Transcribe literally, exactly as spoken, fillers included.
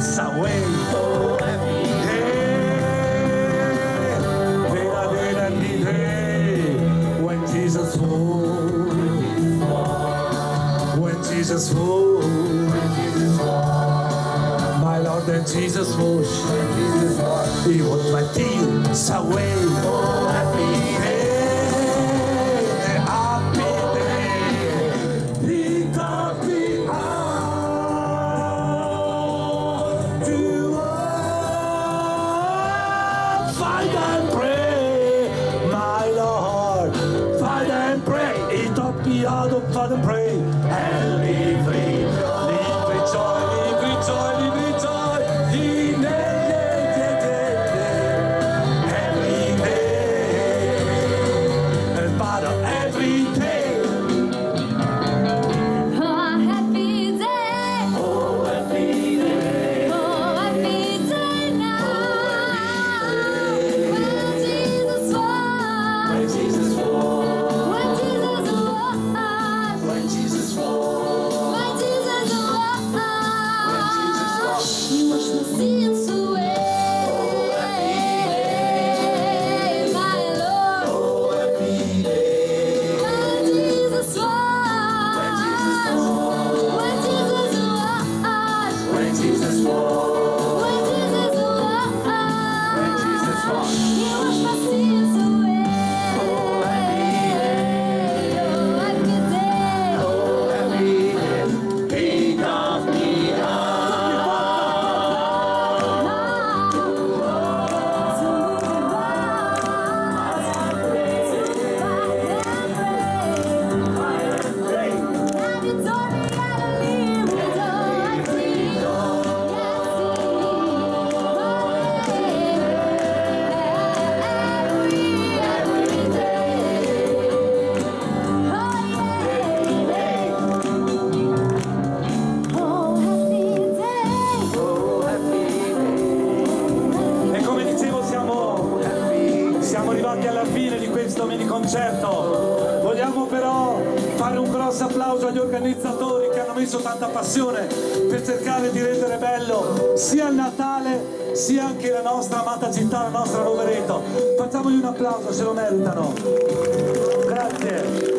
miles away. Oh, happy day, day, day, day, day, when Jesus falls, when Jesus falls, my Lord and Jesus falls, He was my tears away. Oh, happy day, happy day, He taught me how to walk. Fight and pray, my Lord, fight and pray. He taught me how to fight and pray. And live free, live with joy, live with joy, live with joy. He every day, and Father, every day. Oh, happy day. Oh, happy day. Oh, happy day now. When Jesus walked. When Jesus walked, When Jesus walked. when Jesus walked, When Jesus walked. He washed my sins away. My Lord. oh, happy day. When Jesus walked. When Jesus walked, When Jesus walked. when Jesus walked, When Jesus walked. when Jesus walked. He washed my sins away. Oh, happy day. Oh, happy day. Oh, happy day. He taught me E come dicevo, siamo, siamo arrivati alla fine di questo mini concerto. Vogliamo però fare un grosso applauso agli organizzatori che hanno messo tanta passione per cercare di rendere bello sia il Natale sia anche la nostra amata città, la nostra Rovereto. Facciamogli un applauso, se lo meritano. Grazie.